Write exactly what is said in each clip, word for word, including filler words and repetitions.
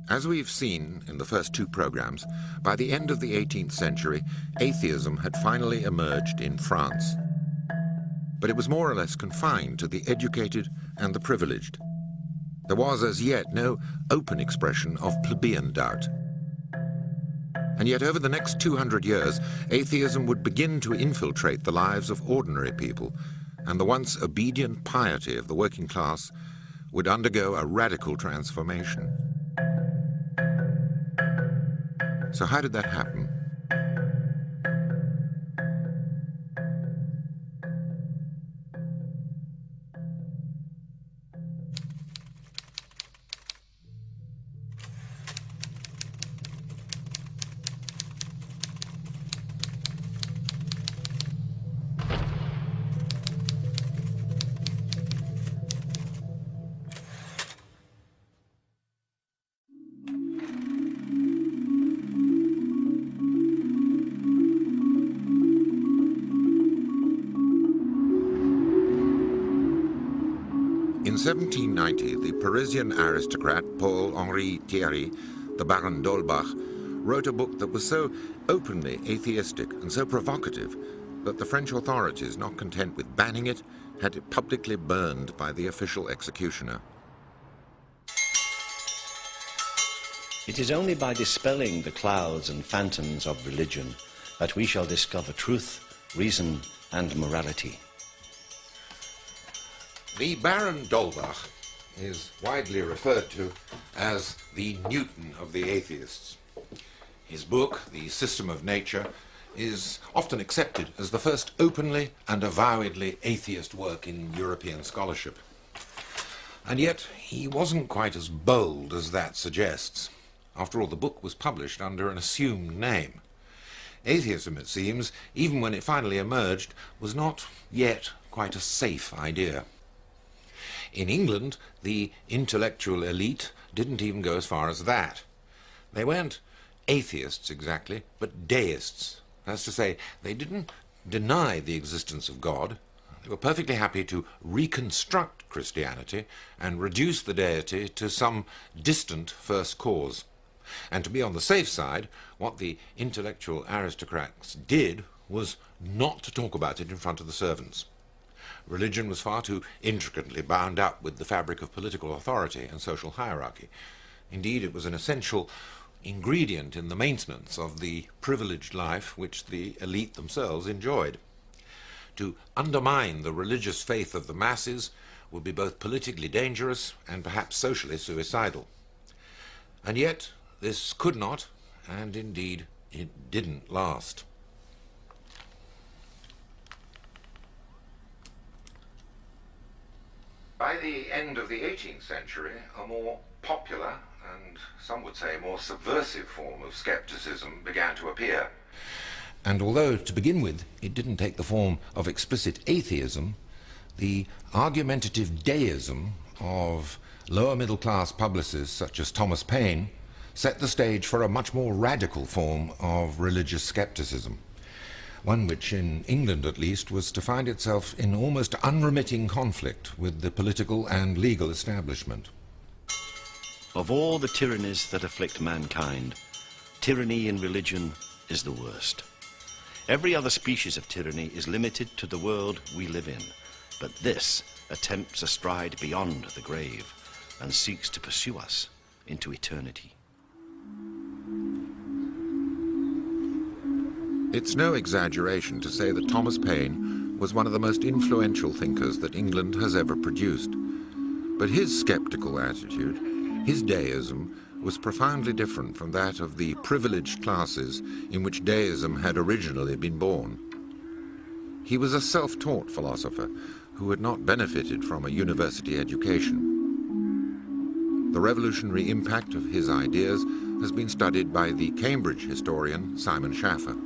As we've seen in the first two programs, by the end of the eighteenth century, atheism had finally emerged in France. But it was more or less confined to the educated and the privileged. There was as yet no open expression of plebeian doubt. And yet over the next two hundred years, atheism would begin to infiltrate the lives of ordinary people, and the once obedient piety of the working class would undergo a radical transformation. So how did that happen? In seventeen ninety, the Parisian aristocrat Paul-Henri Thierry, the Baron d'Holbach, wrote a book that was so openly atheistic and so provocative that the French authorities, not content with banning it, had it publicly burned by the official executioner. It is only by dispelling the clouds and phantoms of religion that we shall discover truth, reason, and morality. The Baron d'Holbach is widely referred to as the Newton of the atheists. His book, The System of Nature, is often accepted as the first openly and avowedly atheist work in European scholarship. And yet, he wasn't quite as bold as that suggests. After all, the book was published under an assumed name. Atheism, it seems, even when it finally emerged, was not yet quite a safe idea. In England, the intellectual elite didn't even go as far as that. They weren't atheists exactly, but deists. That's to say, they didn't deny the existence of God. They were perfectly happy to reconstruct Christianity and reduce the deity to some distant first cause. And to be on the safe side, what the intellectual aristocrats did was not to talk about it in front of the servants. Religion was far too intricately bound up with the fabric of political authority and social hierarchy. Indeed, it was an essential ingredient in the maintenance of the privileged life which the elite themselves enjoyed. To undermine the religious faith of the masses would be both politically dangerous and perhaps socially suicidal. And yet, this could not, and indeed it didn't last. By the end of the eighteenth century, a more popular, and some would say more subversive form of skepticism began to appear. And although, to begin with, it didn't take the form of explicit atheism, the argumentative deism of lower middle-class publicists such as Thomas Paine set the stage for a much more radical form of religious skepticism. One which, in England at least, was to find itself in almost unremitting conflict with the political and legal establishment. Of all the tyrannies that afflict mankind, tyranny in religion is the worst. Every other species of tyranny is limited to the world we live in, but this attempts a stride beyond the grave and seeks to pursue us into eternity. It's no exaggeration to say that Thomas Paine was one of the most influential thinkers that England has ever produced. But his skeptical attitude, his deism, was profoundly different from that of the privileged classes in which deism had originally been born. He was a self-taught philosopher who had not benefited from a university education. The revolutionary impact of his ideas has been studied by the Cambridge historian Simon Schaffer.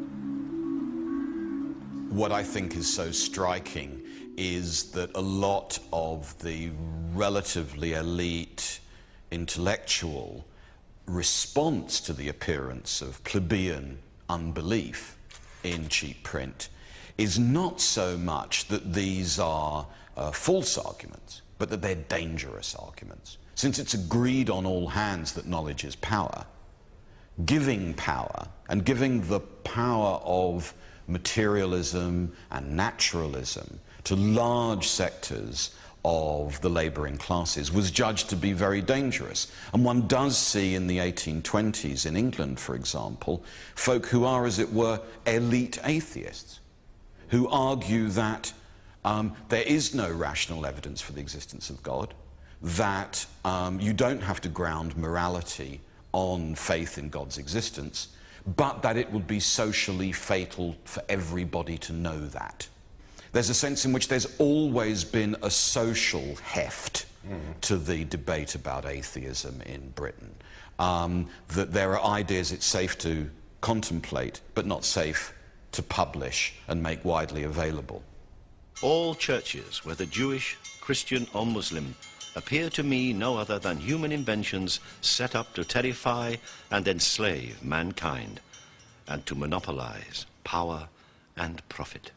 What I think is so striking is that a lot of the relatively elite intellectual response to the appearance of plebeian unbelief in cheap print is not so much that these are uh, false arguments, but that they're dangerous arguments. since it's agreed on all hands that knowledge is power, giving power, and giving the power of materialism and naturalism to large sectors of the labouring classes was judged to be very dangerous. And one does see in the eighteen twenties in England, for example, folk who are, as it were, elite atheists, who argue that um, there is no rational evidence for the existence of God, that um, you don't have to ground morality on faith in God's existence, but that it would be socially fatal for everybody to know that. There's a sense in which there's always been a social heft mm. to the debate about atheism in Britain. Um, that there are ideas it's safe to contemplate, but not safe to publish and make widely available. All churches, whether Jewish, Christian or Muslim, appear to me no other than human inventions set up to terrify and enslave mankind and to monopolize power and profit.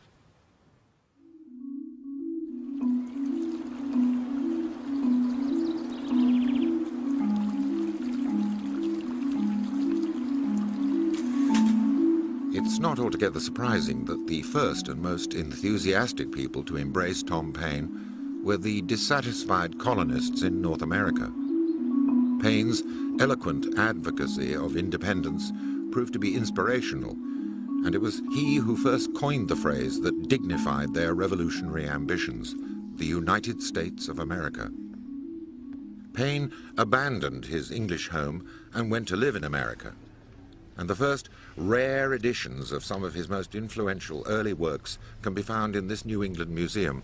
It's not altogether surprising that the first and most enthusiastic people to embrace Tom Paine were the dissatisfied colonists in North America. Paine's eloquent advocacy of independence proved to be inspirational, and it was he who first coined the phrase that dignified their revolutionary ambitions, the United States of America. Paine abandoned his English home and went to live in America, and the first rare editions of some of his most influential early works can be found in this New England museum.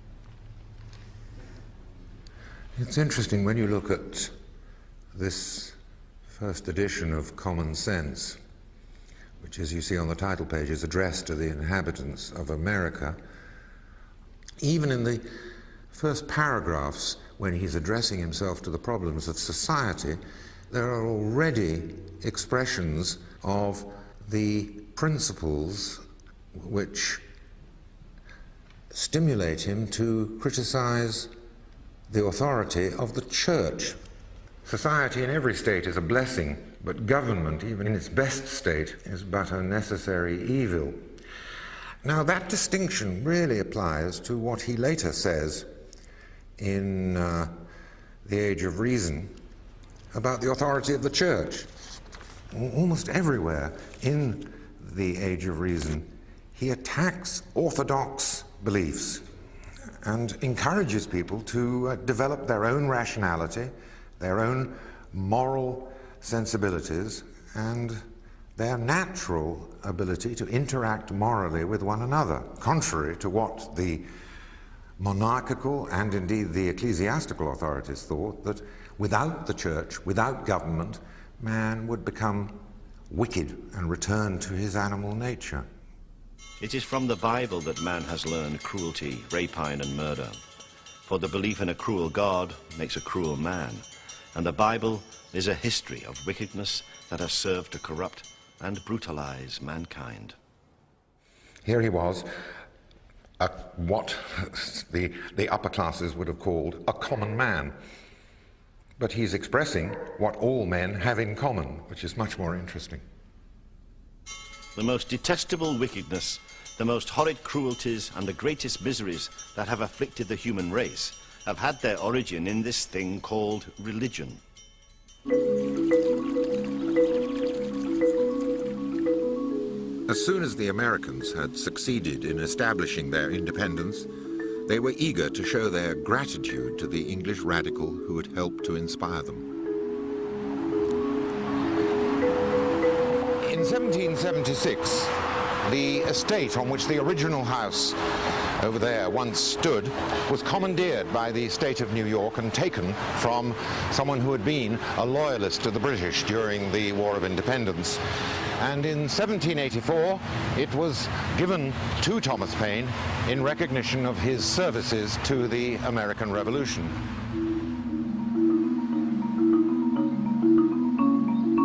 It's interesting when you look at this first edition of Common Sense, which, as you see on the title page, is addressed to the inhabitants of America. Even in the first paragraphs, when he's addressing himself to the problems of society, there are already expressions of the principles which stimulate him to criticize the authority of the church. Society in every state is a blessing, but government, even in its best state, is but a necessary evil. Now, that distinction really applies to what he later says in uh, The Age of Reason about the authority of the church. Almost everywhere in The Age of Reason, he attacks orthodox beliefs and encourages people to uh, develop their own rationality, their own moral sensibilities, and their natural ability to interact morally with one another, contrary to what the monarchical and indeed the ecclesiastical authorities thought, that without the church, without government, man would become wicked and return to his animal nature. It is from the Bible that man has learned cruelty, rapine and murder. For the belief in a cruel God makes a cruel man, and the Bible is a history of wickedness that has served to corrupt and brutalize mankind. Here he was, a, what the, the upper classes would have called a common man. But he's expressing what all men have in common, which is much more interesting. The most detestable wickedness, the most horrid cruelties and the greatest miseries that have afflicted the human race have had their origin in this thing called religion. As soon as the Americans had succeeded in establishing their independence, they were eager to show their gratitude to the English radical who had helped to inspire them. In seventeen seventy-six, the estate on which the original house over there once stood was commandeered by the state of New York and taken from someone who had been a loyalist to the British during the War of Independence. And in seventeen eighty-four, it was given to Thomas Paine in recognition of his services to the American Revolution.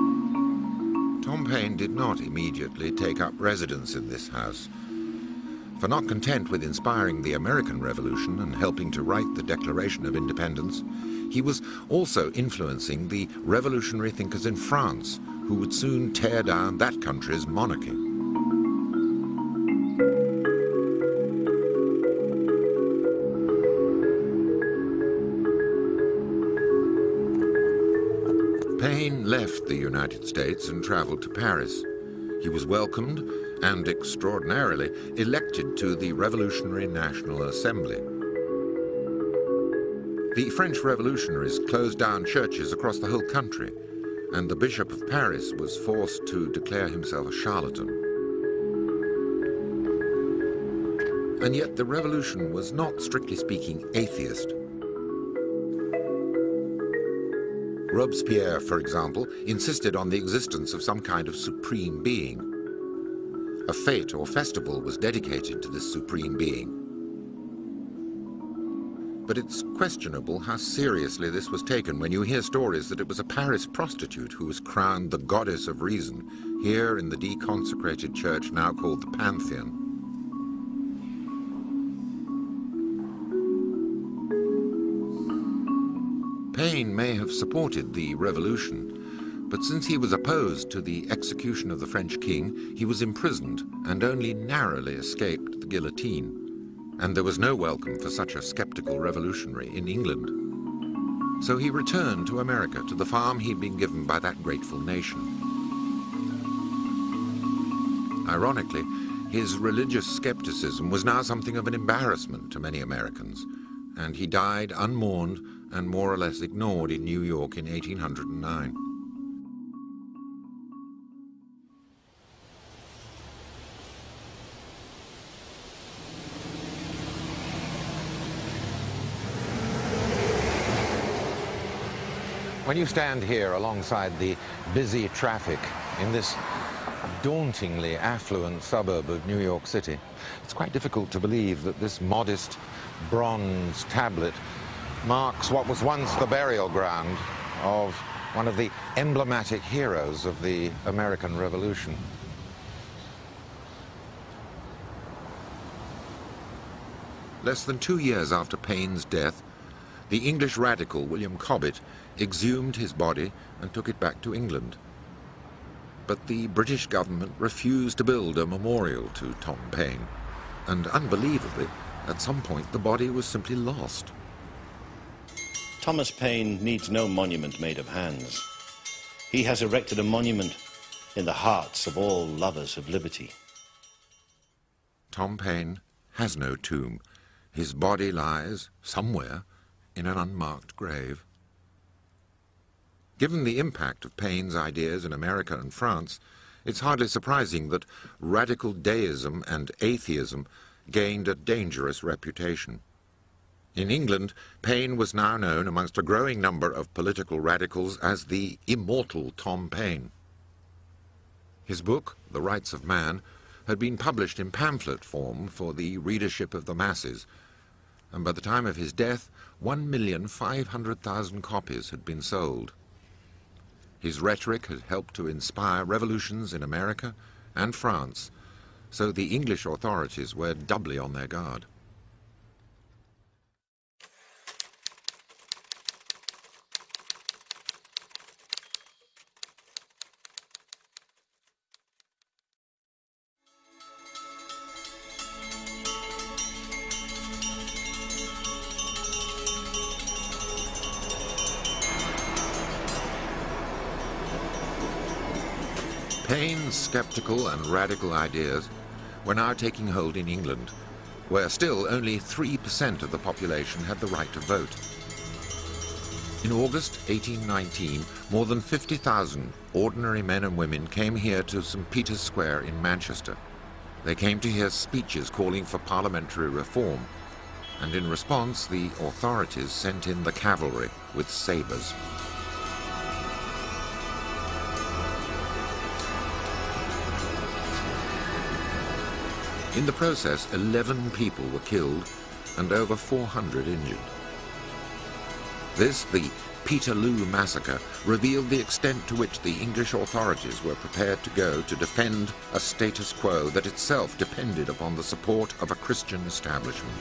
Tom Paine did not immediately take up residence in this house. For not content with inspiring the American Revolution and helping to write the Declaration of Independence, he was also influencing the revolutionary thinkers in France, who would soon tear down that country's monarchy. Paine left the United States and traveled to Paris. He was welcomed and, extraordinarily, elected to the Revolutionary National Assembly. The French revolutionaries closed down churches across the whole country, and the Bishop of Paris was forced to declare himself a charlatan. And yet the revolution was not, strictly speaking, atheist. Robespierre, for example, insisted on the existence of some kind of supreme being. A fete or festival was dedicated to this supreme being. But it's questionable how seriously this was taken when you hear stories that it was a Paris prostitute who was crowned the goddess of reason here in the deconsecrated church now called the Pantheon. Paine may have supported the revolution, but since he was opposed to the execution of the French king, he was imprisoned and only narrowly escaped the guillotine. And there was no welcome for such a skeptical revolutionary in England. So he returned to America, to the farm he'd been given by that grateful nation. Ironically, his religious skepticism was now something of an embarrassment to many Americans, and he died unmourned and more or less ignored in New York in eighteen hundred nine. When you stand here alongside the busy traffic in this dauntingly affluent suburb of New York City, it's quite difficult to believe that this modest bronze tablet marks what was once the burial ground of one of the emblematic heroes of the American Revolution. Less than two years after Paine's death, the English radical William Cobbett exhumed his body and took it back to England. But the British government refused to build a memorial to Tom Paine, and unbelievably, at some point the body was simply lost. Thomas Paine needs no monument made of hands. He has erected a monument in the hearts of all lovers of liberty. Tom Paine has no tomb. His body lies somewhere in an unmarked grave. Given the impact of Paine's ideas in America and France, it's hardly surprising that radical deism and atheism gained a dangerous reputation. In England, Paine was now known amongst a growing number of political radicals as the immortal Tom Paine. His book, The Rights of Man, had been published in pamphlet form for the readership of the masses, and by the time of his death, one million five hundred thousand copies had been sold. His rhetoric had helped to inspire revolutions in America and France, so the English authorities were doubly on their guard. Paine's sceptical and radical ideas were now taking hold in England, where still only three percent of the population had the right to vote. In August eighteen nineteen, more than fifty thousand ordinary men and women came here to Saint Peter's Square in Manchester. They came to hear speeches calling for parliamentary reform, and in response the authorities sent in the cavalry with sabres. In the process, eleven people were killed and over four hundred injured. This, the Peterloo massacre revealed the extent to which the English authorities were prepared to go to defend a status quo that itself depended upon the support of a Christian establishment.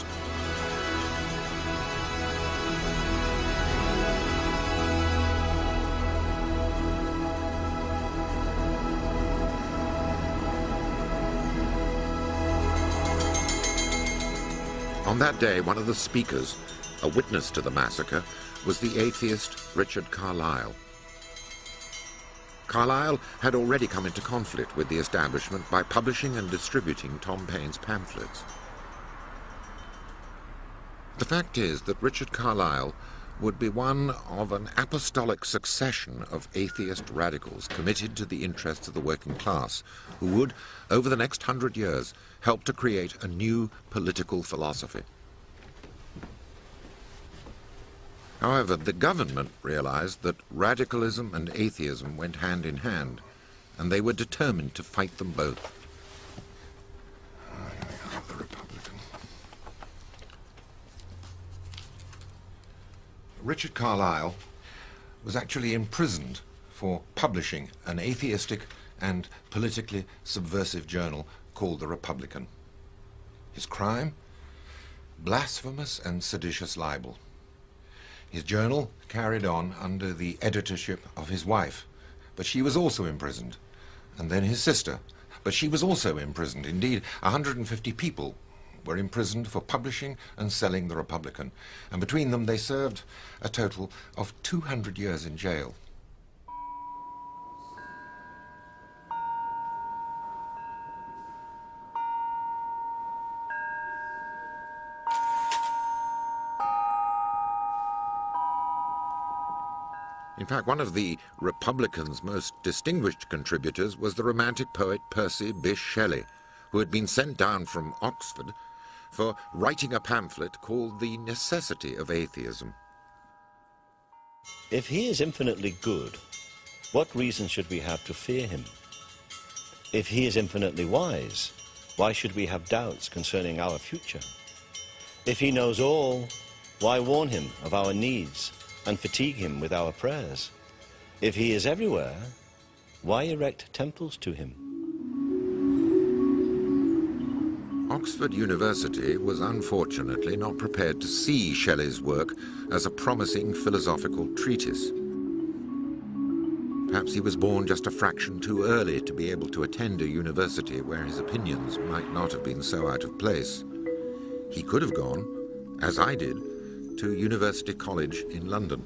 On that day, one of the speakers, a witness to the massacre, was the atheist Richard Carlile. Carlile had already come into conflict with the establishment by publishing and distributing Tom Paine's pamphlets. The fact is that Richard Carlile would be one of an apostolic succession of atheist radicals committed to the interests of the working class, who would, over the next hundred years, help to create a new political philosophy. However, the government realized that radicalism and atheism went hand in hand, and they were determined to fight them both. The Republican. Richard Carlile was actually imprisoned for publishing an atheistic and politically subversive journal called The Republican. His crime? Blasphemous and seditious libel. His journal carried on under the editorship of his wife, but she was also imprisoned, and then his sister, but she was also imprisoned. Indeed, one hundred fifty people were imprisoned for publishing and selling The Republican, and between them they served a total of two hundred years in jail. In fact, one of the Republicans' most distinguished contributors was the Romantic poet Percy Bysshe Shelley, who had been sent down from Oxford for writing a pamphlet called The Necessity of Atheism. If he is infinitely good, what reason should we have to fear him? If he is infinitely wise, why should we have doubts concerning our future? If he knows all, why warn him of our needs and fatigue him with our prayers? If he is everywhere, why erect temples to him? Oxford University was unfortunately not prepared to see Shelley's work as a promising philosophical treatise. Perhaps he was born just a fraction too early to be able to attend a university where his opinions might not have been so out of place. He could have gone, as I did, to University College in London.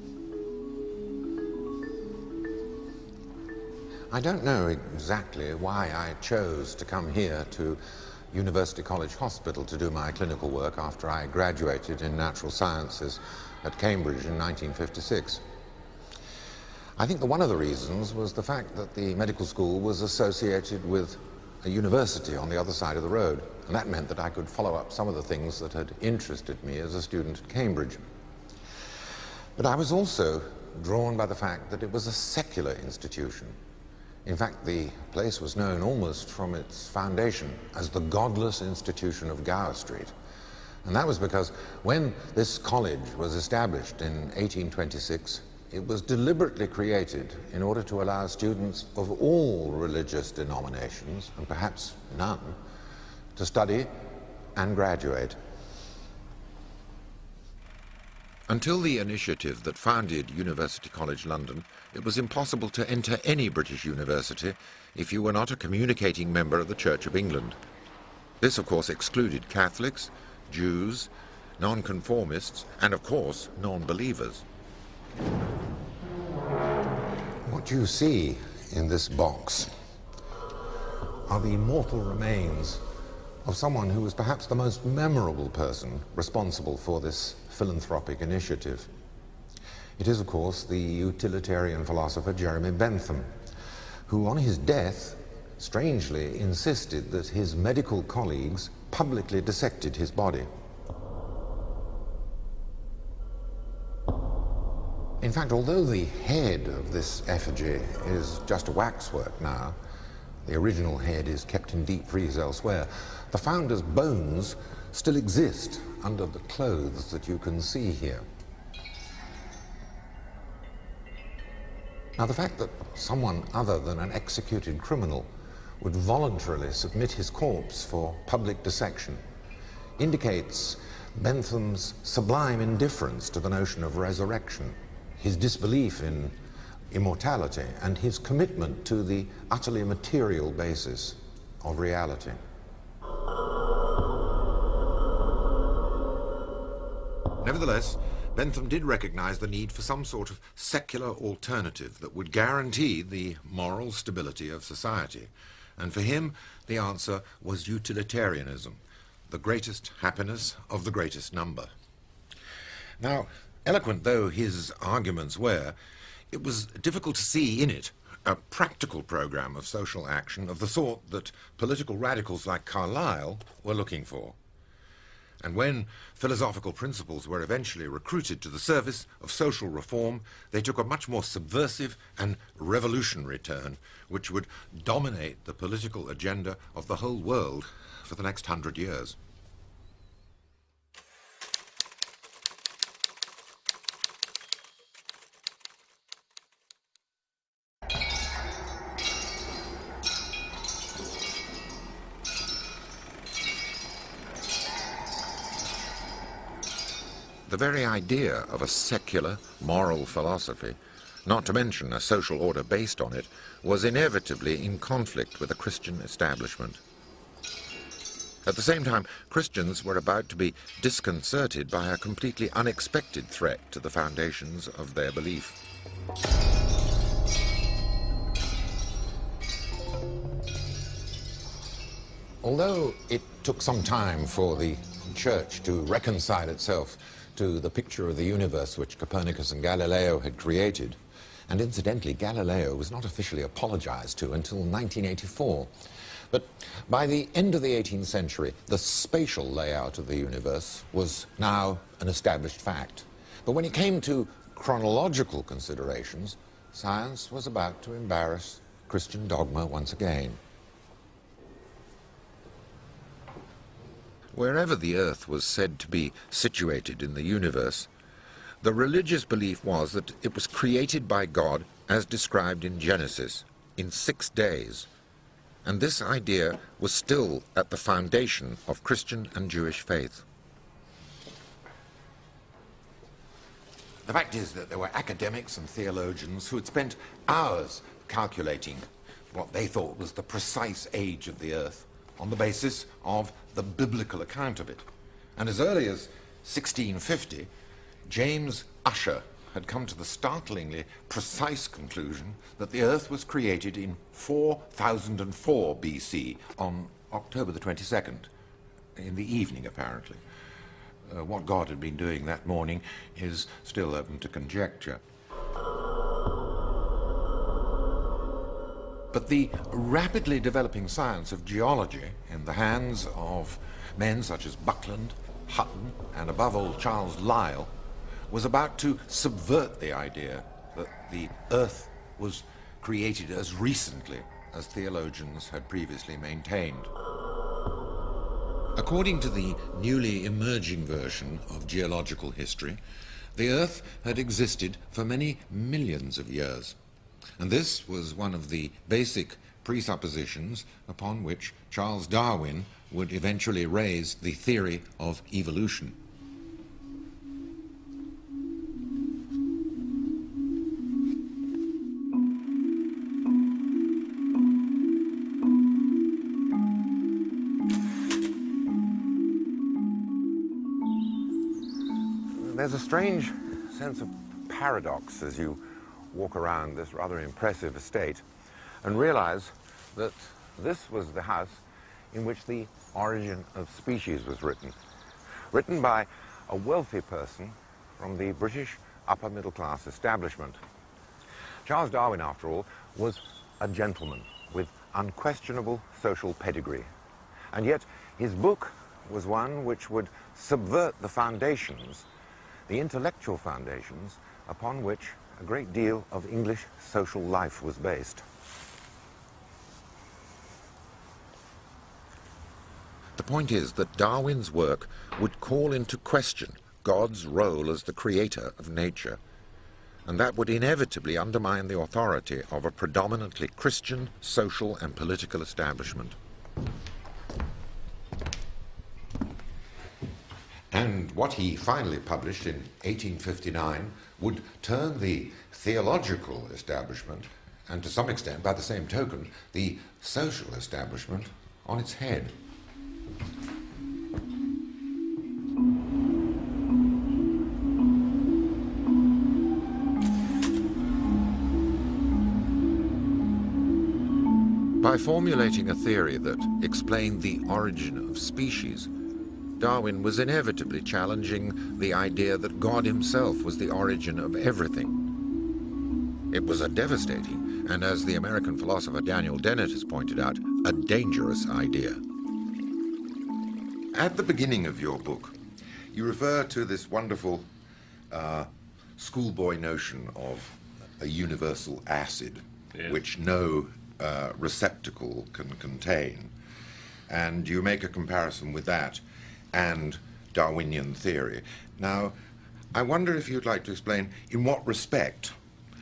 I don't know exactly why I chose to come here to University College Hospital to do my clinical work after I graduated in natural sciences at Cambridge in nineteen fifty-six. I think that one of the reasons was the fact that the medical school was associated with a university on the other side of the road, and that meant that I could follow up some of the things that had interested me as a student at Cambridge. But I was also drawn by the fact that it was a secular institution. In fact, the place was known almost from its foundation as the godless institution of Gower Street. And that was because when this college was established in eighteen twenty-six, it was deliberately created in order to allow students of all religious denominations, and perhaps none, to study and graduate. Until the initiative that founded University College London, it was impossible to enter any British university if you were not a communicating member of the Church of England. This, of course, excluded Catholics, Jews, nonconformists, and, of course, non-believers. What you see in this box are the mortal remains of someone who was perhaps the most memorable person responsible for this philanthropic initiative. It is, of course, the utilitarian philosopher Jeremy Bentham, who on his death strangely insisted that his medical colleagues publicly dissected his body. In fact, although the head of this effigy is just a waxwork now, the original head is kept in deep freeze elsewhere, the founder's bones still exist under the clothes that you can see here. Now, the fact that someone other than an executed criminal would voluntarily submit his corpse for public dissection indicates Bentham's sublime indifference to the notion of resurrection, his disbelief in immortality, and his commitment to the utterly material basis of reality. Nevertheless, Bentham did recognize the need for some sort of secular alternative that would guarantee the moral stability of society. And for him, the answer was utilitarianism, the greatest happiness of the greatest number. Now, eloquent though his arguments were, it was difficult to see in it a practical program of social action of the sort that political radicals like Carlyle were looking for. And when philosophical principles were eventually recruited to the service of social reform, they took a much more subversive and revolutionary turn, which would dominate the political agenda of the whole world for the next hundred years. The very idea of a secular, moral philosophy, not to mention a social order based on it, was inevitably in conflict with the Christian establishment. At the same time, Christians were about to be disconcerted by a completely unexpected threat to the foundations of their belief. Although it took some time for the Church to reconcile itself to the picture of the universe which Copernicus and Galileo had created, and incidentally Galileo was not officially apologized to until nineteen eighty-four. But by the end of the eighteenth century, the spatial layout of the universe was now an established fact. But when it came to chronological considerations, science was about to embarrass Christian dogma once again. Wherever the Earth was said to be situated in the universe, the religious belief was that it was created by God as described in Genesis, in six days. And this idea was still at the foundation of Christian and Jewish faith. The fact is that there were academics and theologians who had spent hours calculating what they thought was the precise age of the Earth, on the basis of the biblical account of it. And as early as sixteen fifty, James Ussher had come to the startlingly precise conclusion that the Earth was created in four thousand four B C, on October the twenty-second, in the evening apparently. Uh, what God had been doing that morning is still open to conjecture. But the rapidly developing science of geology, in the hands of men such as Buckland, Hutton, and above all Charles Lyell, was about to subvert the idea that the Earth was created as recently as theologians had previously maintained. According to the newly emerging version of geological history, the Earth had existed for many millions of years. And this was one of the basic presuppositions upon which Charles Darwin would eventually raise the theory of evolution. There's a strange sense of paradox as you walk around this rather impressive estate and realize that this was the house in which the Origin of Species was written. Written by a wealthy person from the British upper middle class establishment. Charles Darwin, after all, was a gentleman with unquestionable social pedigree. And yet his book was one which would subvert the foundations, the intellectual foundations, upon which a great deal of English social life was based. The point is that Darwin's work would call into question God's role as the creator of nature, and that would inevitably undermine the authority of a predominantly Christian social and political establishment. And what he finally published in eighteen fifty-nine would turn the theological establishment, and to some extent, by the same token, the social establishment, on its head. By formulating a theory that explained the origin of species, Darwin was inevitably challenging the idea that God himself was the origin of everything. It was a devastating, and as the American philosopher Daniel Dennett has pointed out, a dangerous idea. At the beginning of your book, you refer to this wonderful uh, schoolboy notion of a universal acid, yes. which no uh, receptacle can contain. And you make a comparison with that and Darwinian theory. Now, I wonder if you'd like to explain in what respect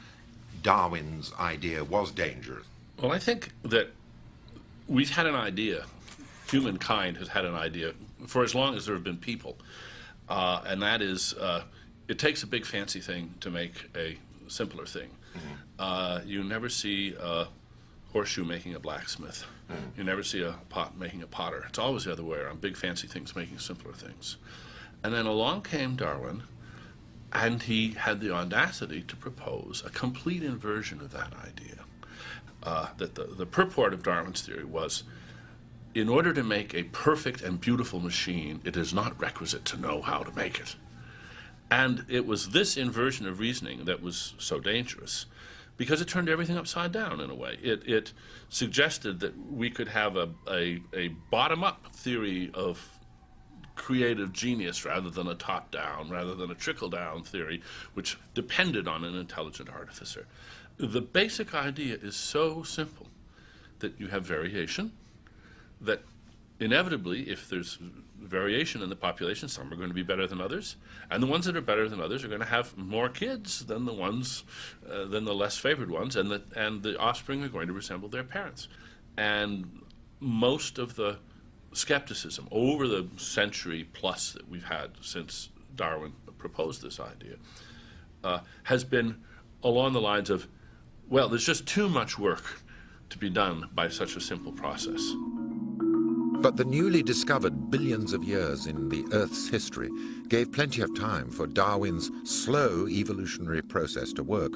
Darwin's idea was dangerous. Well, I think that we've had an idea, humankind has had an idea for as long as there have been people, uh, and that is, uh, it takes a big fancy thing to make a simpler thing. Mm-hmm. uh, you never see a horseshoe making a blacksmith. Mm-hmm. You never see a pot making a potter. It's always the other way around, big fancy things making simpler things. And then along came Darwin, and he had the audacity to propose a complete inversion of that idea. Uh, that the, the purport of Darwin's theory was, in order to make a perfect and beautiful machine, it is not requisite to know how to make it. And it was this inversion of reasoning that was so dangerous, because it turned everything upside down in a way. It, it suggested that we could have a, a, a bottom-up theory of creative genius rather than a top-down, rather than a trickle-down theory, which depended on an intelligent artificer. The basic idea is so simple that you have variation, that inevitably, if there's variation in the population, some are going to be better than others, and the ones that are better than others are going to have more kids than the ones, uh, than the less favored ones, and the, and the offspring are going to resemble their parents. And most of the skepticism over the century plus that we've had since Darwin proposed this idea uh, has been along the lines of, well, there's just too much work to be done by such a simple process. But the newly discovered billions of years in the Earth's history gave plenty of time for Darwin's slow evolutionary process to work.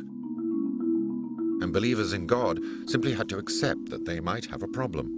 And believers in God simply had to accept that they might have a problem.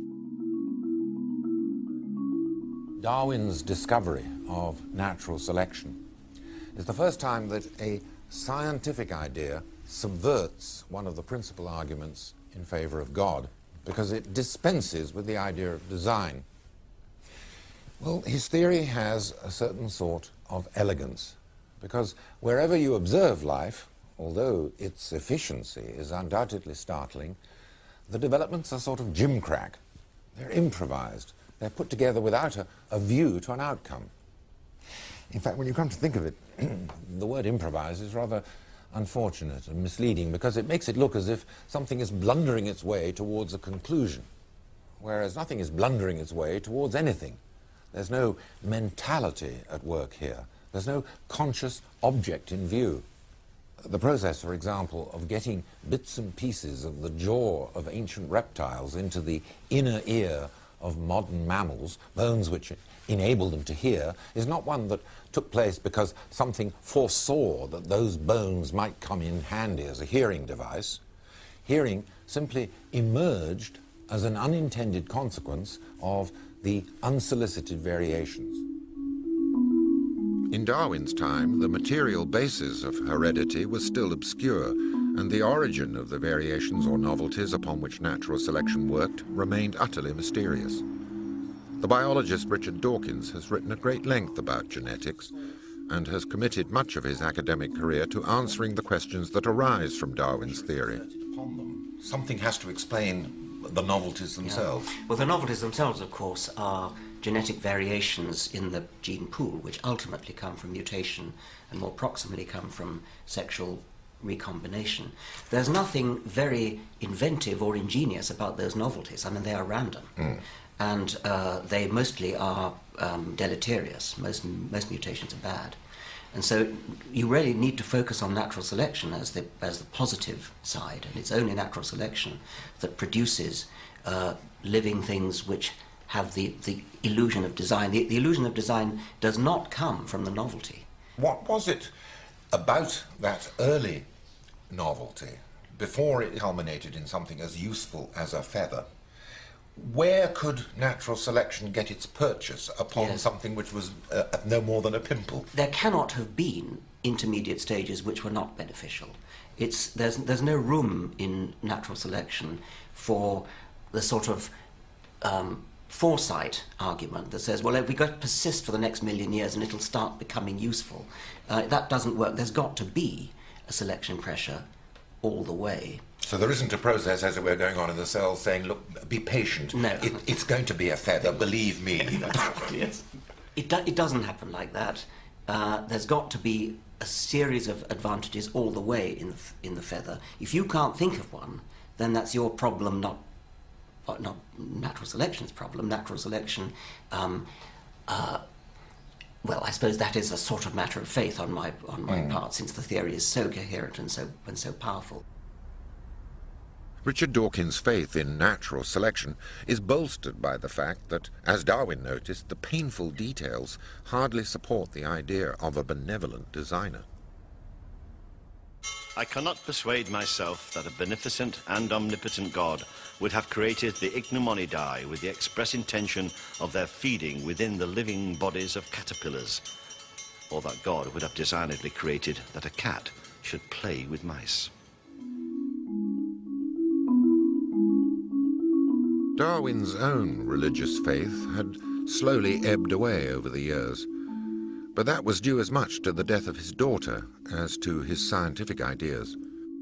Darwin's discovery of natural selection is the first time that a scientific idea subverts one of the principal arguments in favor of God, because it dispenses with the idea of design. Well, his theory has a certain sort of elegance, because wherever you observe life, although its efficiency is undoubtedly startling, the developments are sort of gimcrack. They're improvised. They're put together without a, a view to an outcome. In fact, when you come to think of it, the word improvise is rather unfortunate and misleading, because it makes it look as if something is blundering its way towards a conclusion, whereas nothing is blundering its way towards anything. There's no mentality at work here. There's no conscious object in view. The process, for example, of getting bits and pieces of the jaw of ancient reptiles into the inner ear of modern mammals, bones which enable them to hear, is not one that took place because something foresaw that those bones might come in handy as a hearing device. Hearing simply emerged as an unintended consequence of the unsolicited variations. In Darwin's time, the material basis of heredity was still obscure, and the origin of the variations or novelties upon which natural selection worked remained utterly mysterious. The biologist Richard Dawkins has written at great length about genetics and has committed much of his academic career to answering the questions that arise from Darwin's theory. Something has to explain the novelties themselves. Yeah. Well, the novelties themselves, of course, are genetic variations in the gene pool, which ultimately come from mutation and more proximally come from sexual recombination. There's nothing very inventive or ingenious about those novelties. I mean, they are random. Mm. And uh, they mostly are um, deleterious. Most, most mutations are bad. And so you really need to focus on natural selection as the, as the positive side, and it's only natural selection that produces uh, living things which have the, the illusion of design. The, the illusion of design does not come from the novelty. What was it about that early novelty, before it culminated in something as useful as a feather? Where could natural selection get its purchase upon yes. something which was uh, no more than a pimple? There cannot have been intermediate stages which were not beneficial. It's, there's, there's no room in natural selection for the sort of um, foresight argument that says, well, if we've got to persist for the next million years and it'll start becoming useful. Uh, that doesn't work. There's got to be a selection pressure all the way. So there isn't a process, as it were, going on in the cells saying, look, be patient. No. It, it's going to be a feather, believe me. Yes. It, do, it doesn't happen like that. Uh, there's got to be a series of advantages all the way in the, in the feather. If you can't think of one, then that's your problem, not, not natural selection's problem. Natural selection, um, uh, well, I suppose that is a sort of matter of faith on my, on my mm. part, since the theory is so coherent and so, and so powerful. Richard Dawkins' faith in natural selection is bolstered by the fact that, as Darwin noticed, the painful details hardly support the idea of a benevolent designer. I cannot persuade myself that a beneficent and omnipotent God would have created the Ichneumonidae with the express intention of their feeding within the living bodies of caterpillars, or that God would have designedly created that a cat should play with mice. Darwin's own religious faith had slowly ebbed away over the years, but that was due as much to the death of his daughter as to his scientific ideas.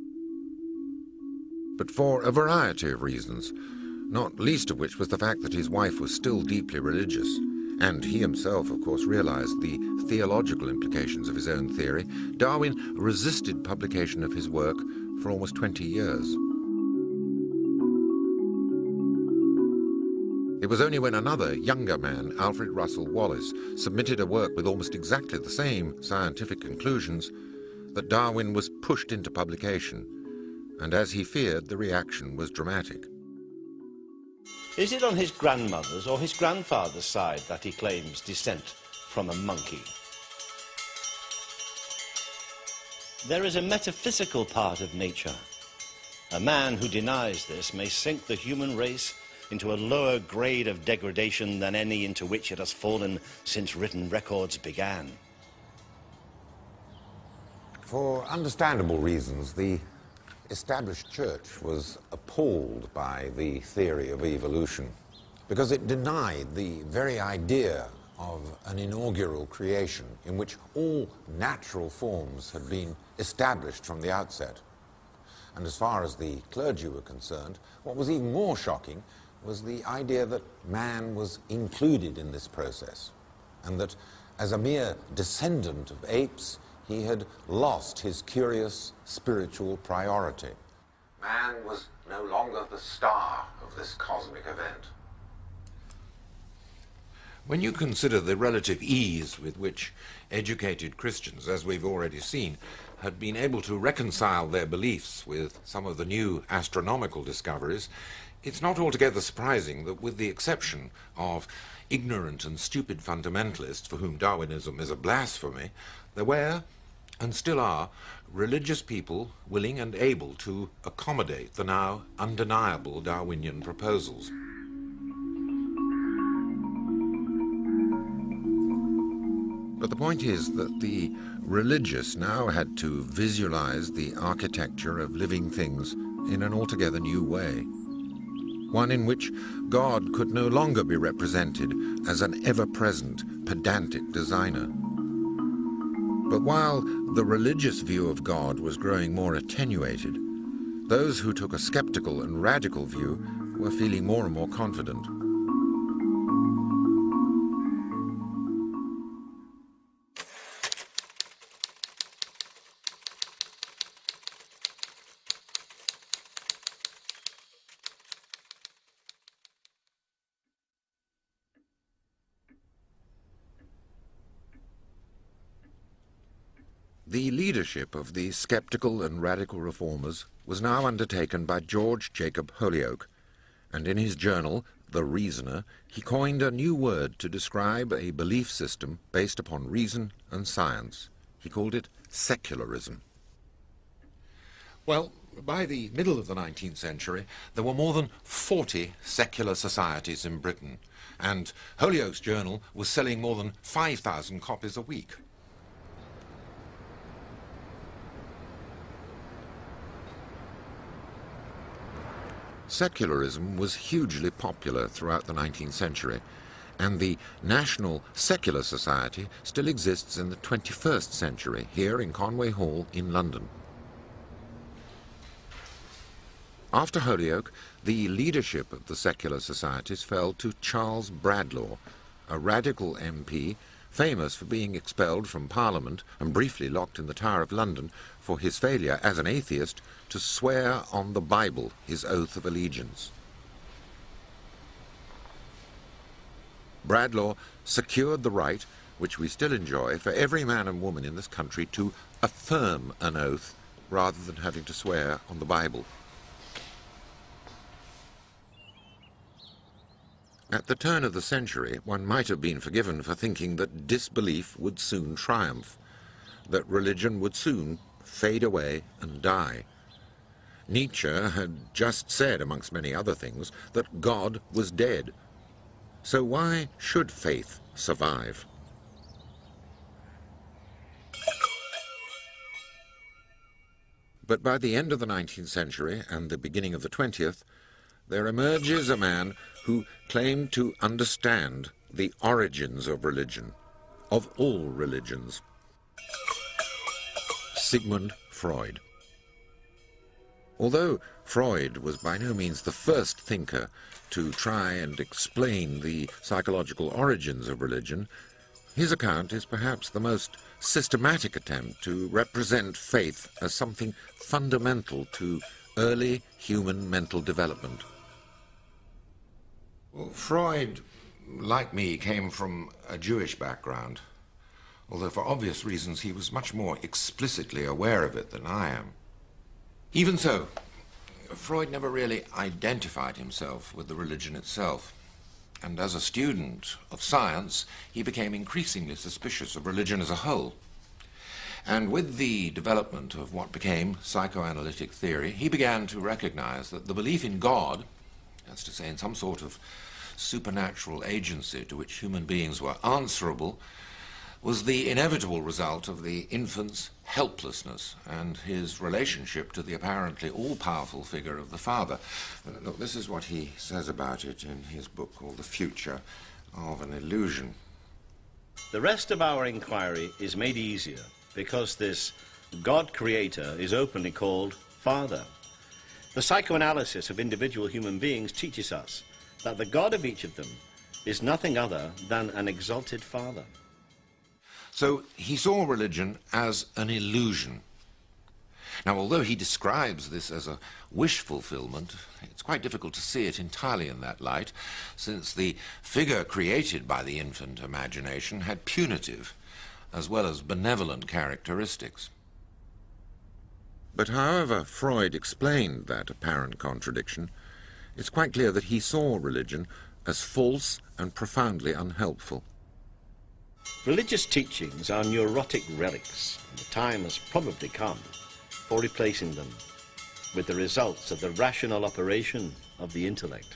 But for a variety of reasons, not least of which was the fact that his wife was still deeply religious, and he himself, of course, realized the theological implications of his own theory, Darwin resisted publication of his work for almost twenty years. It was only when another, younger man, Alfred Russel Wallace, submitted a work with almost exactly the same scientific conclusions that Darwin was pushed into publication, and as he feared, the reaction was dramatic. Is it on his grandmother's or his grandfather's side that he claims descent from a monkey? There is a metaphysical part of nature. A man who denies this may sink the human race into a lower grade of degradation than any into which it has fallen since written records began. For understandable reasons, the established church was appalled by the theory of evolution because it denied the very idea of an inaugural creation in which all natural forms had been established from the outset. And as far as the clergy were concerned, what was even more shocking was the idea that man was included in this process, and that as a mere descendant of apes, he had lost his curious spiritual priority. Man was no longer the star of this cosmic event. When you consider the relative ease with which educated Christians, as we've already seen, had been able to reconcile their beliefs with some of the new astronomical discoveries, it's not altogether surprising that, with the exception of ignorant and stupid fundamentalists for whom Darwinism is a blasphemy, there were, and still are, religious people willing and able to accommodate the now undeniable Darwinian proposals. But the point is that the religious now had to visualize the architecture of living things in an altogether new way. One in which God could no longer be represented as an ever-present, pedantic designer. But while the religious view of God was growing more attenuated, those who took a skeptical and radical view were feeling more and more confident. The leadership of the sceptical and radical reformers was now undertaken by George Jacob Holyoake, and in his journal, The Reasoner, he coined a new word to describe a belief system based upon reason and science. He called it secularism. Well, by the middle of the nineteenth century, there were more than forty secular societies in Britain, and Holyoake's journal was selling more than five thousand copies a week. Secularism was hugely popular throughout the nineteenth century, and the National Secular Society still exists in the twenty-first century here in Conway Hall in London. After Holyoake, the leadership of the secular societies fell to Charles Bradlaugh, a radical M P famous for being expelled from Parliament and briefly locked in the Tower of London for his failure as an atheist to swear on the Bible his oath of allegiance. Bradlaugh secured the right, which we still enjoy, for every man and woman in this country to affirm an oath rather than having to swear on the Bible. At the turn of the century, one might have been forgiven for thinking that disbelief would soon triumph, that religion would soon fade away and die. Nietzsche had just said, amongst many other things, that God was dead. So why should faith survive? But by the end of the nineteenth century and the beginning of the twentieth, there emerges a man who claimed to understand the origins of religion, of all religions. Sigmund Freud. Although Freud was by no means the first thinker to try and explain the psychological origins of religion, his account is perhaps the most systematic attempt to represent faith as something fundamental to early human mental development. Well, Freud, like me, came from a Jewish background, although for obvious reasons he was much more explicitly aware of it than I am. Even so, Freud never really identified himself with the religion itself, and as a student of science, he became increasingly suspicious of religion as a whole. And with the development of what became psychoanalytic theory, he began to recognize that the belief in God, that's to say in some sort of supernatural agency to which human beings were answerable, was the inevitable result of the infant's helplessness and his relationship to the apparently all-powerful figure of the father. Uh, look, this is what he says about it in his book called The Future of an Illusion. The rest of our inquiry is made easier because this God-creator is openly called Father. The psychoanalysis of individual human beings teaches us that the God of each of them is nothing other than an exalted Father. So he saw religion as an illusion. Now, although he describes this as a wish fulfillment, it's quite difficult to see it entirely in that light, since the figure created by the infant imagination had punitive as well as benevolent characteristics. But however Freud explained that apparent contradiction, it's quite clear that he saw religion as false and profoundly unhelpful. Religious teachings are neurotic relics, and the time has probably come for replacing them with the results of the rational operation of the intellect.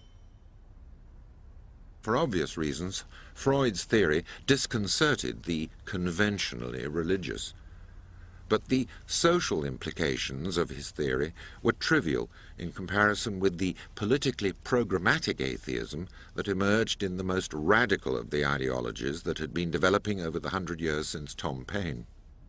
For obvious reasons, Freud's theory disconcerted the conventionally religious. But the social implications of his theory were trivial in comparison with the politically programmatic atheism that emerged in the most radical of the ideologies that had been developing over the hundred years since Tom Paine.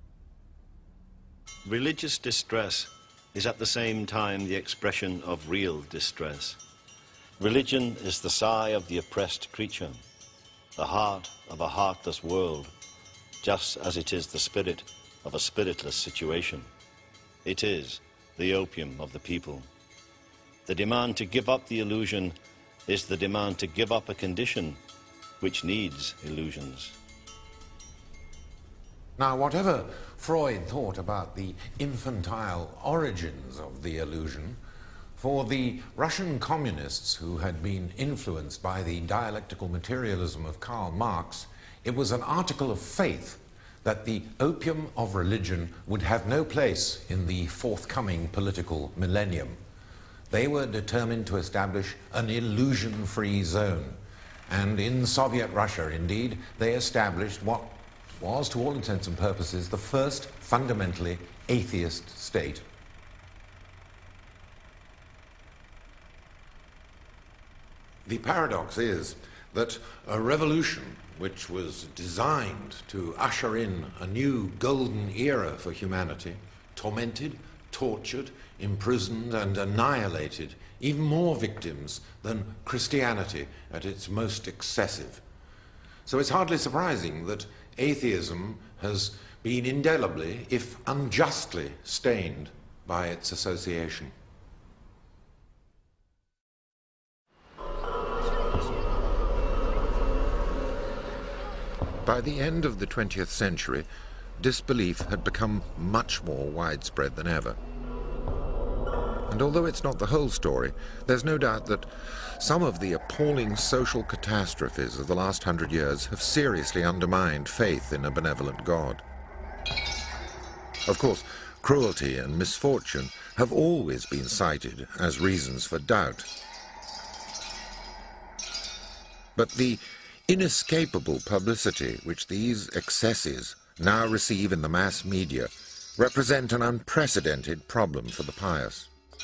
Religious distress is at the same time the expression of real distress. Religion is the sigh of the oppressed creature, the heart of a heartless world, just as it is the spirit of a spiritless situation. It is the opium of the people. The demand to give up the illusion is the demand to give up a condition which needs illusions. Now, whatever Freud thought about the infantile origins of the illusion, for the Russian communists who had been influenced by the dialectical materialism of Karl Marx, it was an article of faith that the opium of religion would have no place in the forthcoming political millennium. They were determined to establish an illusion-free zone. And in Soviet Russia, indeed, they established what was, to all intents and purposes, the first fundamentally atheist state. The paradox is that a revolution which was designed to usher in a new golden era for humanity, tormented, tortured, imprisoned and annihilated even more victims than Christianity at its most excessive. So it's hardly surprising that atheism has been indelibly, if unjustly, stained by its association. By the end of the twentieth century, disbelief had become much more widespread than ever. And although it's not the whole story, there's no doubt that some of the appalling social catastrophes of the last hundred years have seriously undermined faith in a benevolent God. Of course, cruelty and misfortune have always been cited as reasons for doubt. But the inescapable publicity which these excesses now receive in the mass media represent an unprecedented problem for the pious.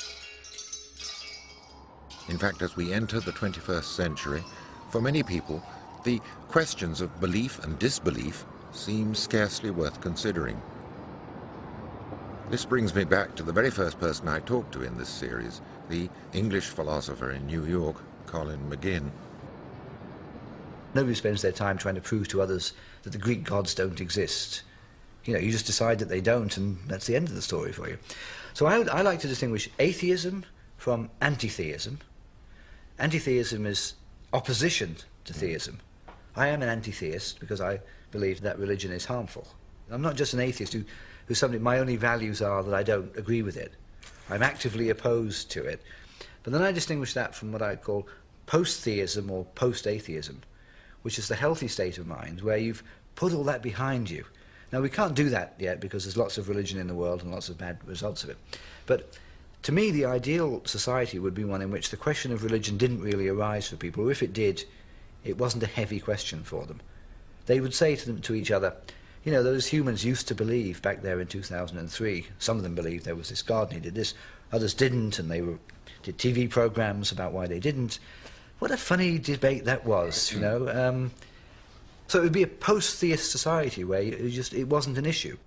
In fact, as we enter the twenty-first century, for many people, the questions of belief and disbelief seem scarcely worth considering. This brings me back to the very first person I talked to in this series, the English philosopher in New York, Colin McGinn. Nobody spends their time trying to prove to others that the Greek gods don't exist. You know, you just decide that they don't, and that's the end of the story for you. So I, would, I like to distinguish atheism from anti-theism. Anti-theism is opposition to theism. I am an anti-theist because I believe that religion is harmful. I'm not just an atheist who, who somebody, my only values are that I don't agree with it. I'm actively opposed to it. But then I distinguish that from what I call post-theism or post-atheism, which is the healthy state of mind where you've put all that behind you. Now, we can't do that yet because there's lots of religion in the world and lots of bad results of it. But to me, the ideal society would be one in which the question of religion didn't really arise for people, or if it did, it wasn't a heavy question for them. They would say to them, to each other, you know, those humans used to believe back there in two thousand three, some of them believed there was this God and he did this, others didn't, and they were, did T V programs about why they didn't. What a funny debate that was, you know. Um, so it would be a post-theist society where it just it wasn't an issue.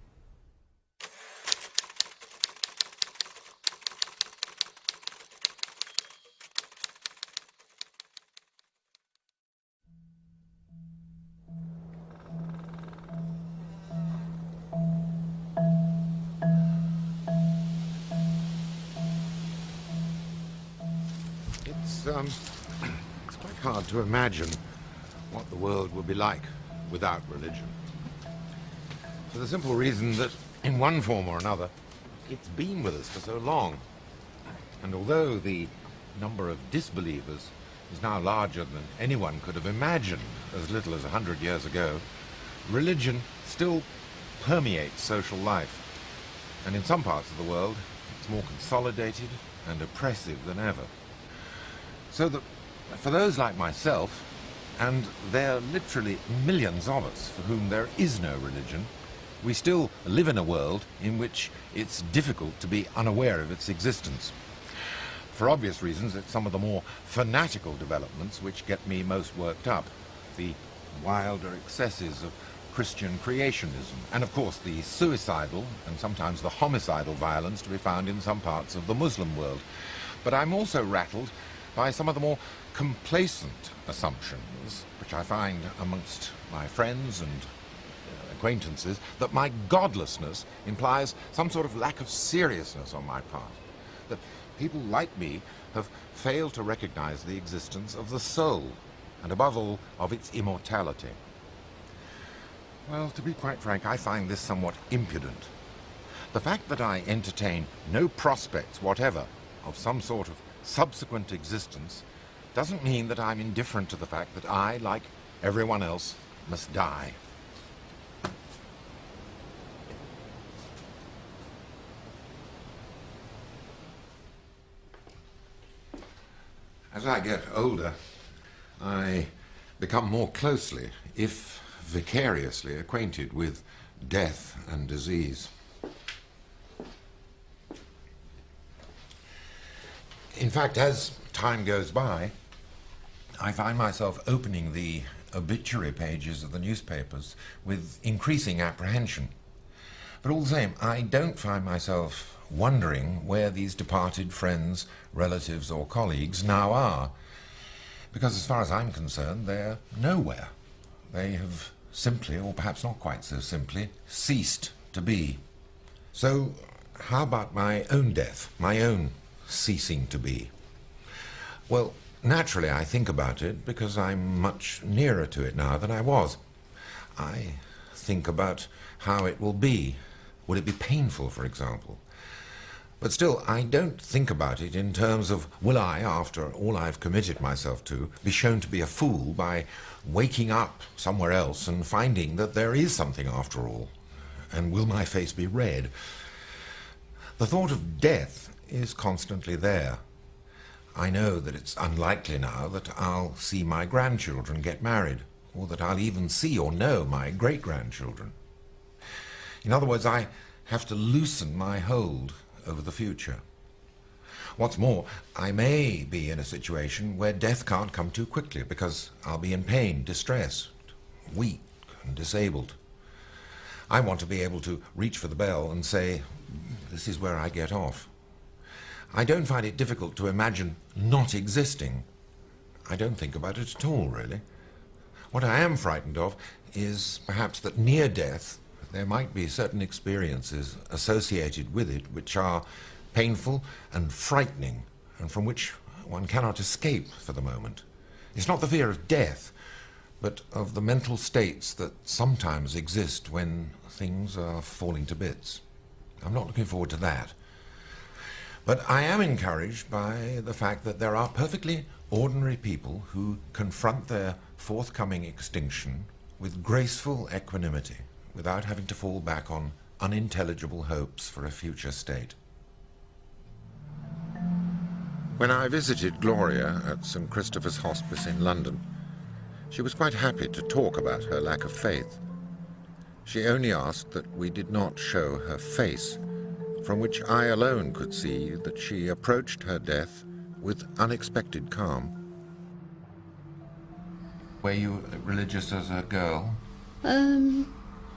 It's um. It's quite hard to imagine what the world would be like without religion. For the simple reason that, in one form or another, it's been with us for so long. And although the number of disbelievers is now larger than anyone could have imagined as little as a hundred years ago, religion still permeates social life. And in some parts of the world, it's more consolidated and oppressive than ever. So that for those like myself, and there are literally millions of us for whom there is no religion, we still live in a world in which it's difficult to be unaware of its existence. For obvious reasons, it's some of the more fanatical developments which get me most worked up. The wilder excesses of Christian creationism, and of course the suicidal and sometimes the homicidal violence to be found in some parts of the Muslim world. But I'm also rattled by some of the more complacent assumptions, which I find amongst my friends and acquaintances, that my godlessness implies some sort of lack of seriousness on my part. That people like me have failed to recognize the existence of the soul, and above all, of its immortality. Well, to be quite frank, I find this somewhat impudent. The fact that I entertain no prospects whatever of some sort of subsequent existence doesn't mean that I'm indifferent to the fact that I, like everyone else, must die. As I get older, I become more closely, if vicariously, acquainted with death and disease. In fact, as time goes by, I find myself opening the obituary pages of the newspapers with increasing apprehension. But all the same, I don't find myself wondering where these departed friends, relatives or colleagues now are, because as far as I'm concerned, they're nowhere. They have simply, or perhaps not quite so simply, ceased to be. So how about my own death, my own ceasing to be? Well, naturally I think about it because I'm much nearer to it now than I was. I think about how it will be. Would it be painful, for example? But still, I don't think about it in terms of, will I, after all I've committed myself to, be shown to be a fool by waking up somewhere else and finding that there is something after all? And will my face be red? The thought of death is constantly there. I know that it's unlikely now that I'll see my grandchildren get married, or that I'll even see or know my great-grandchildren. In other words, I have to loosen my hold over the future. What's more, I may be in a situation where death can't come too quickly because I'll be in pain, distressed, weak and disabled. I want to be able to reach for the bell and say, this is where I get off. I don't find it difficult to imagine not existing. I don't think about it at all, really. What I am frightened of is perhaps that near death there might be certain experiences associated with it which are painful and frightening, and from which one cannot escape for the moment. It's not the fear of death, but of the mental states that sometimes exist when things are falling to bits. I'm not looking forward to that. But I am encouraged by the fact that there are perfectly ordinary people who confront their forthcoming extinction with graceful equanimity, without having to fall back on unintelligible hopes for a future state. When I visited Gloria at Saint Christopher's Hospice in London, she was quite happy to talk about her lack of faith. She only asked that we did not show her face, from which I alone could see that she approached her death with unexpected calm. Were you religious as a girl? Um...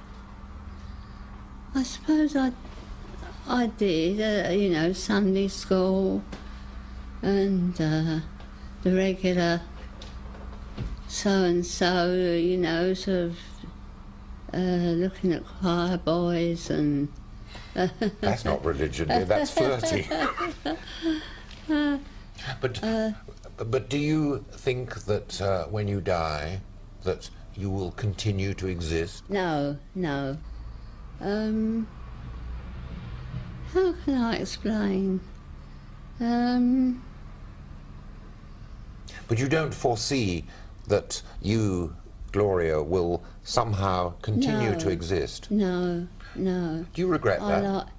I suppose I, I did, uh, you know, Sunday school and uh, the regular so-and-so, you know, sort of uh, looking at choir boys and... Uh, that's not religion, dear, that's flirting. uh, but, uh, but do you think that uh, when you die, that you will continue to exist? No, no. Um, how can I explain? Um, but you don't foresee that you, Gloria, will somehow continue no, to exist? No, no. Do you regret I that? Like...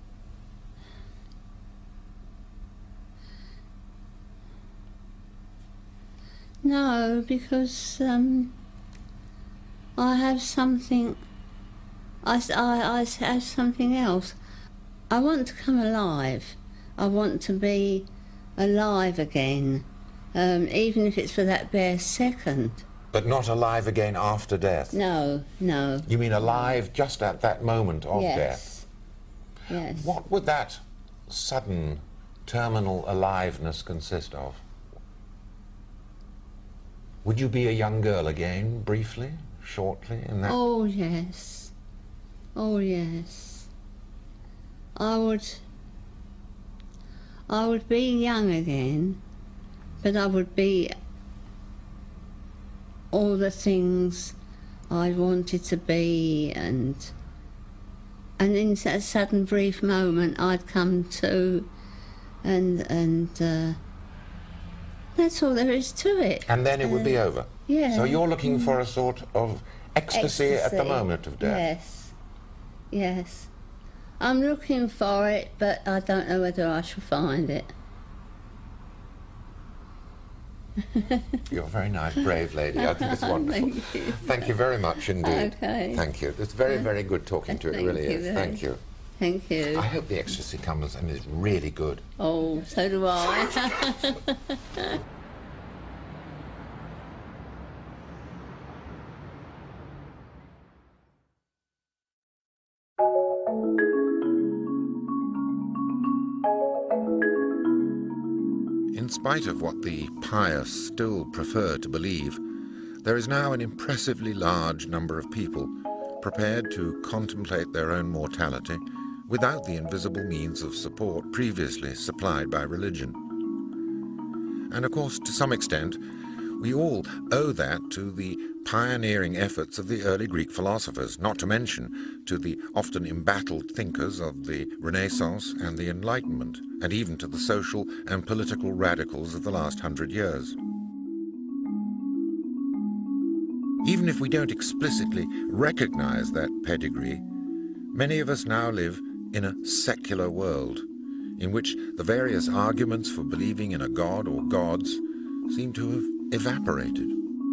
No, because um, I have something... I, I, I have something else. I want to come alive. I want to be alive again, um, even if it's for that bare second. But not alive again after death? No, no. You mean alive just at that moment of yes. death? Yes. What would that sudden terminal aliveness consist of? Would you be a young girl again, briefly, shortly, in that? Oh, yes. Oh, yes. I would... I would be young again, but I would be all the things I wanted to be, and and in that sudden brief moment I'd come to, and and uh, that's all there is to it. And then it would be Uh, over. Yeah. So you're looking for a sort of ecstasy, at the Ecstasy. moment of death. Yes, yes. I'm looking for it, but I don't know whether I shall find it. You're a very nice, brave lady. I think it's wonderful. Thank you. Thank you very much indeed. Okay. Thank you. It's very, very good talking to you. It Thank really you is. very- Thank you. Thank you. I hope the ecstasy comes and is really good. Oh, so do I. In spite of what the pious still prefer to believe, there is now an impressively large number of people prepared to contemplate their own mortality without the invisible means of support previously supplied by religion. And of course, to some extent, we all owe that to the pioneering efforts of the early Greek philosophers, not to mention to the often embattled thinkers of the Renaissance and the Enlightenment, and even to the social and political radicals of the last hundred years. Even if we don't explicitly recognize that pedigree, many of us now live in a secular world, in which the various arguments for believing in a god or gods seem to have evaporated.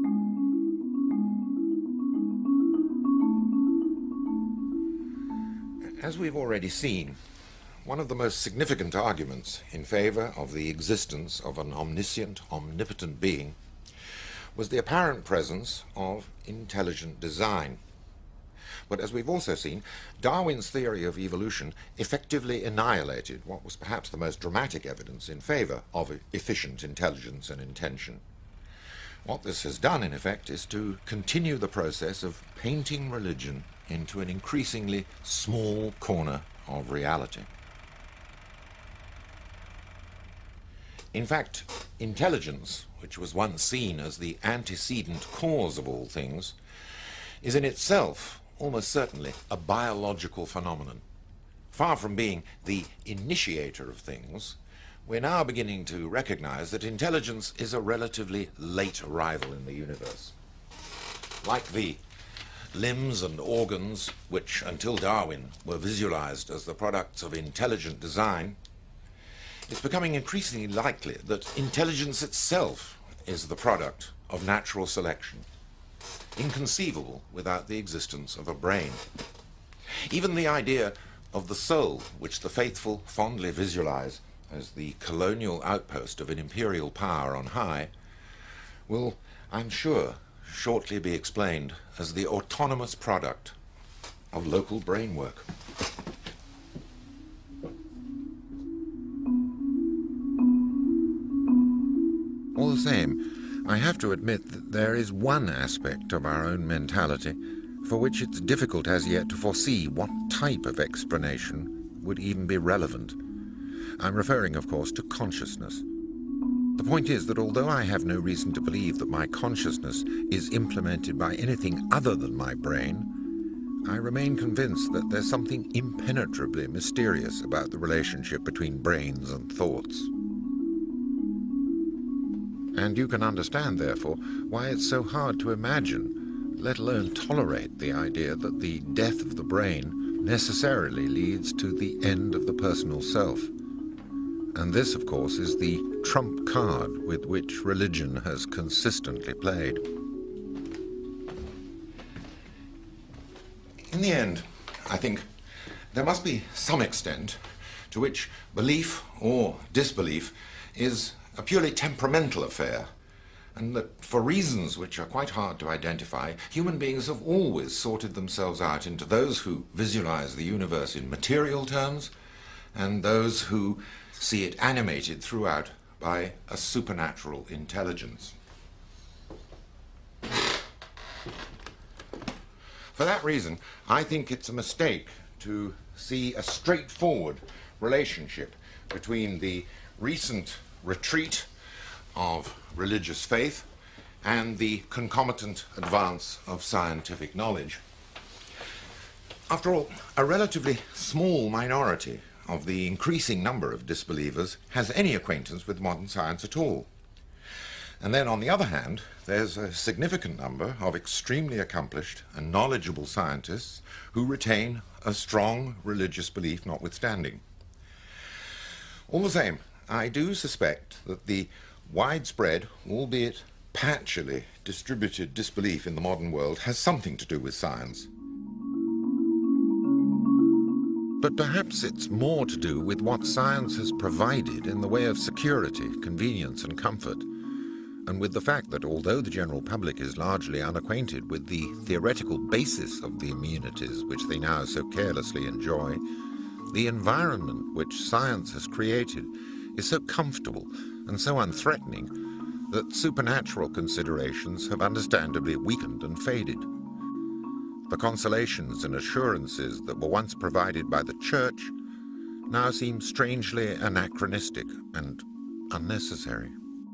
As we've already seen, one of the most significant arguments in favor of the existence of an omniscient, omnipotent being was the apparent presence of intelligent design. But as we've also seen, Darwin's theory of evolution effectively annihilated what was perhaps the most dramatic evidence in favor of efficient intelligence and intention. What this has done, in effect, is to continue the process of painting religion into an increasingly small corner of reality. In fact, intelligence, which was once seen as the antecedent cause of all things, is in itself almost certainly a biological phenomenon. Far from being the initiator of things, we're now beginning to recognize that intelligence is a relatively late arrival in the universe. Like the limbs and organs, which until Darwin were visualized as the products of intelligent design, it's becoming increasingly likely that intelligence itself is the product of natural selection, inconceivable without the existence of a brain. Even the idea of the soul, which the faithful fondly visualize as the colonial outpost of an imperial power on high, will, I'm sure, shortly be explained as the autonomous product of local brain work. All the same, I have to admit that there is one aspect of our own mentality for which it's difficult as yet to foresee what type of explanation would even be relevant. I'm referring, of course, to consciousness. The point is that although I have no reason to believe that my consciousness is implemented by anything other than my brain, I remain convinced that there's something impenetrably mysterious about the relationship between brains and thoughts. And you can understand, therefore, why it's so hard to imagine, let alone tolerate, the idea that the death of the brain necessarily leads to the end of the personal self. And this, of course, is the trump card with which religion has consistently played. In the end, I think there must be some extent to which belief or disbelief is a purely temperamental affair, and that for reasons which are quite hard to identify, human beings have always sorted themselves out into those who visualize the universe in material terms and those who see it animated throughout by a supernatural intelligence. For that reason, I think it's a mistake to see a straightforward relationship between the recent retreat of religious faith and the concomitant advance of scientific knowledge. After all, a relatively small minority of the increasing number of disbelievers has any acquaintance with modern science at all. And then, on the other hand, there's a significant number of extremely accomplished and knowledgeable scientists who retain a strong religious belief notwithstanding. All the same, I do suspect that the widespread, albeit patchily distributed disbelief in the modern world has something to do with science. But perhaps it's more to do with what science has provided in the way of security, convenience and comfort, and with the fact that although the general public is largely unacquainted with the theoretical basis of the immunities which they now so carelessly enjoy, the environment which science has created is so comfortable and so unthreatening that supernatural considerations have understandably weakened and faded. The consolations and assurances that were once provided by the Church now seem strangely anachronistic and unnecessary.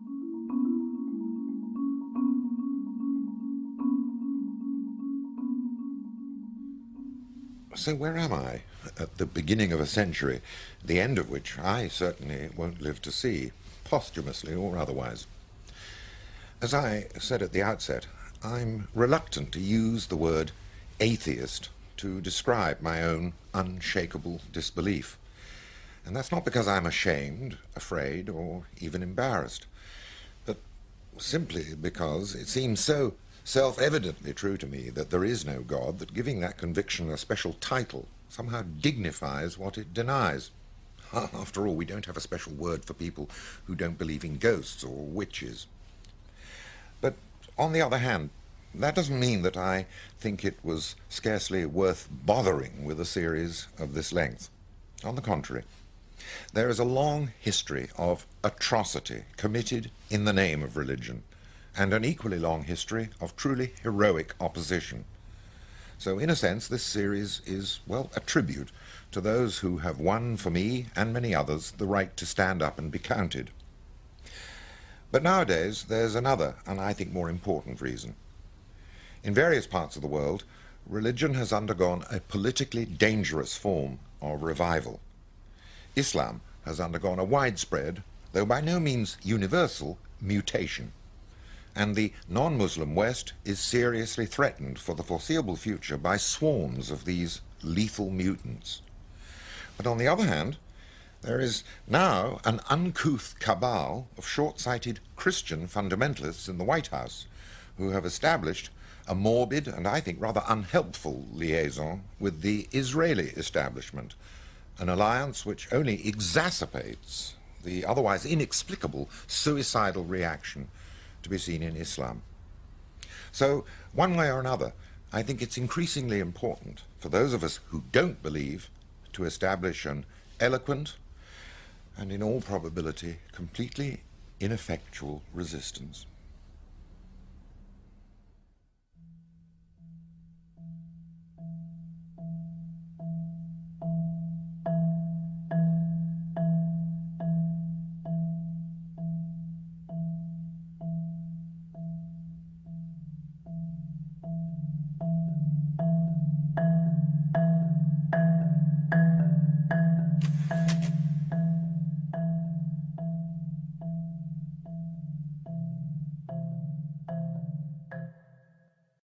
So where am I at the beginning of a century, the end of which I certainly won't live to see, posthumously or otherwise? As I said at the outset, I'm reluctant to use the word atheist to describe my own unshakable disbelief. And that's not because I'm ashamed, afraid, or even embarrassed, but simply because it seems so self-evidently true to me that there is no God that giving that conviction a special title somehow dignifies what it denies. After all, we don't have a special word for people who don't believe in ghosts or witches. But on the other hand, that doesn't mean that I think it was scarcely worth bothering with a series of this length. On the contrary, there is a long history of atrocity committed in the name of religion, and an equally long history of truly heroic opposition. So in a sense, this series is, well, a tribute to those who have won for me and many others the right to stand up and be counted. But nowadays there's another, and I think more important reason. In various parts of the world, religion has undergone a politically dangerous form of revival. Islam has undergone a widespread, though by no means universal, mutation. And the non-Muslim West is seriously threatened for the foreseeable future by swarms of these lethal mutants. But on the other hand, there is now an uncouth cabal of short-sighted Christian fundamentalists in the White House who have established a morbid and I think rather unhelpful liaison with the Israeli establishment, an alliance which only exacerbates the otherwise inexplicable suicidal reaction to be seen in Islam. So, one way or another, I think it's increasingly important for those of us who don't believe to establish an eloquent and, in all probability, completely ineffectual resistance.